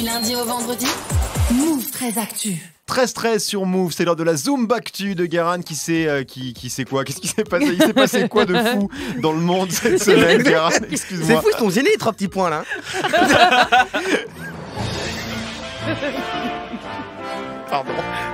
lundi au vendredi, Move 13 Actu. 13-13 sur Move, c'est l'heure de la Zoombactu de Guérin qui sait quoi. Qu'est-ce qui s'est passé? Il s'est passé quoi de fou dans le monde cette semaine, Guérin? Excuse-moi. C'est fou, ils t'ont gêné les 3 petits points là. Pardon.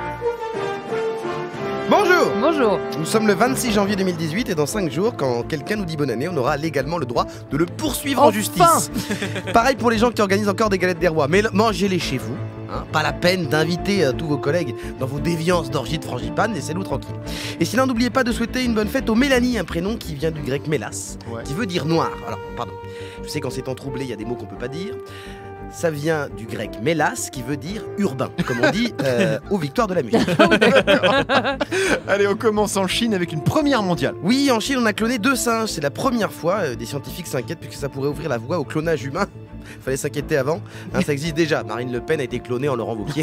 Bonjour. Bonjour. Nous sommes le 26 janvier 2018 et dans 5 jours, quand quelqu'un nous dit bonne année, on aura légalement le droit de le poursuivre en justice. Pareil pour les gens qui organisent encore des galettes des rois. Mais mangez-les chez vous. Hein, pas la peine d'inviter tous vos collègues dans vos déviances d'orgie de frangipane, laissez-nous tranquilles. Et sinon, n'oubliez pas de souhaiter une bonne fête aux Mélanie, un prénom qui vient du grec mélas, qui veut dire noir. Alors, pardon, je sais qu'en ces temps troublés, il y a des mots qu'on peut pas dire. Ça vient du grec mélas, qui veut dire urbain, comme on dit aux victoires de la musique. Allez, on commence en Chine avec une première mondiale. Oui, en Chine, on a cloné 2 singes. C'est la première fois. Des scientifiques s'inquiètent puisque ça pourrait ouvrir la voie au clonage humain. Fallait s'inquiéter avant. Hein, ça existe déjà. Marine Le Pen a été clonée en Laurent Wauquiez.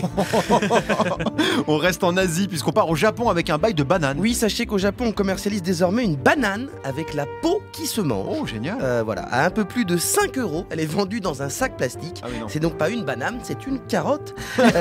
On reste en Asie puisqu'on part au Japon avec un bail de banane. Oui, sachez qu'au Japon, on commercialise désormais une banane avec la peau qui se mange. Oh, génial. Voilà, à un peu plus de 5 €. Elle est vendue dans un sac plastique. Ah oui, non. C'est donc pas une banane, c'est une carotte.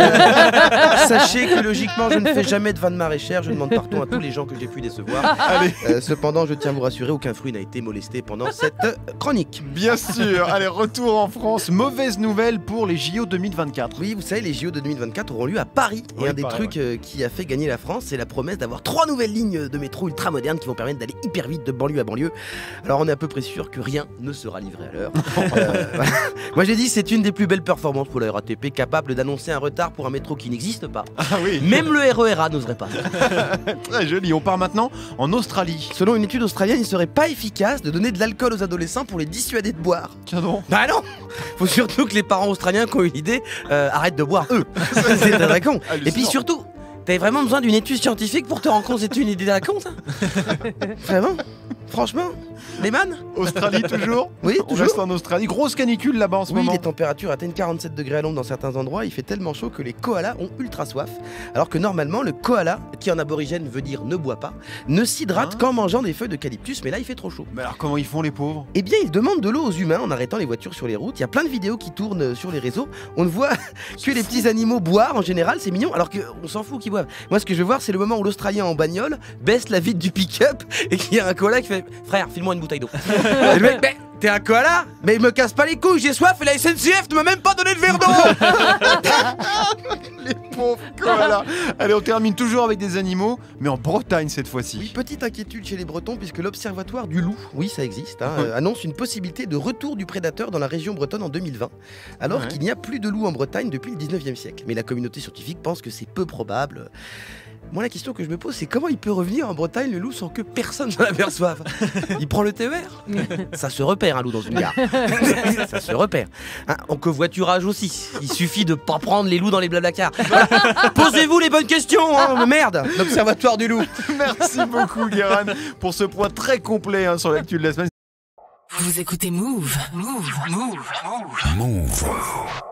Sachez que logiquement, je ne fais jamais de vanne maraîchère. Je demande pardon à tous les gens que j'ai pu décevoir. Allez. Cependant, je tiens à vous rassurer, aucun fruit n'a été molesté pendant cette chronique. Bien sûr. Allez, retour en France. Mauvaise nouvelle pour les JO 2024. Oui, vous savez, les JO de 2024 auront lieu à Paris. Et Oui, un des Paris, trucs qui a fait gagner la France, c'est la promesse d'avoir 3 nouvelles lignes de métro ultra modernes qui vont permettre d'aller hyper vite de banlieue à banlieue. Alors, on est à peu près sûr que rien ne sera livré à l'heure. Voilà. Moi, j'ai dit, c'est une des plus belles performances pour la RATP, capable d'annoncer un retard pour un métro qui n'existe pas. Ah oui. Même le RERA n'oserait pas. Très joli. On part maintenant en Australie. Selon une étude australienne, il serait pas efficace de donner de l'alcool aux adolescents pour les dissuader de boire. Tiens donc. Bah non. Faut surtout que les parents australiens qui ont une idée arrêtent de boire eux. C'est très con. Hallucinant. Et puis surtout, t'avais vraiment besoin d'une étude scientifique pour te rendre compte que c'est une idée à la con, ça? Vraiment? Franchement? Lehman? Australie toujours. Oui, On toujours. reste en Australie. Grosse canicule là-bas en ce Oui, moment. les températures atteignent 47 degrés à l'ombre dans certains endroits. Il fait tellement chaud que les koalas ont ultra soif. Alors que normalement, le koala, qui en aborigène veut dire ne boit pas, ne s'hydrate qu'en mangeant des feuilles d'eucalyptus. Mais là, il fait trop chaud. Mais alors comment ils font les pauvres? Eh bien, ils demandent de l'eau aux humains en arrêtant les voitures sur les routes. Il y a plein de vidéos qui tournent sur les réseaux. On ne voit que les petits animaux boire en général, c'est mignon, alors qu'on s'en fout qu'ils boivent. Moi, ce que je veux voir, c'est le moment où l'Australien en bagnole baisse la vitre du pick-up et qu'il y a un koala qui fait « Frère, file-moi une bouteille d'eau. » Et le mec, mais t'es un koala? Mais il me casse pas les couilles, j'ai soif et la SNCF ne m'a même pas donné de verre d'eau. Les pauvres koalas. Allez, on termine toujours avec des animaux, mais en Bretagne cette fois-ci. Oui, petite inquiétude chez les Bretons puisque l'Observatoire du loup, oui ça existe, annonce une possibilité de retour du prédateur dans la région bretonne en 2020, alors qu'il n'y a plus de loups en Bretagne depuis le 19e siècle. Mais la communauté scientifique pense que c'est peu probable. Moi la question que je me pose c'est comment il peut revenir en Bretagne le loup sans que personne ne l'aperçoive? Il prend le TER? Ça se repère un loup dans une gare. Ça se repère. Hein, en covoiturage aussi. Il suffit de pas prendre les loups dans les blablacar. Posez-vous les bonnes questions, hein, merde. L'Observatoire du loup. Merci beaucoup Guérin pour ce point très complet sur l'actu de la semaine. Vous écoutez Move. Move. Move. Move. Move.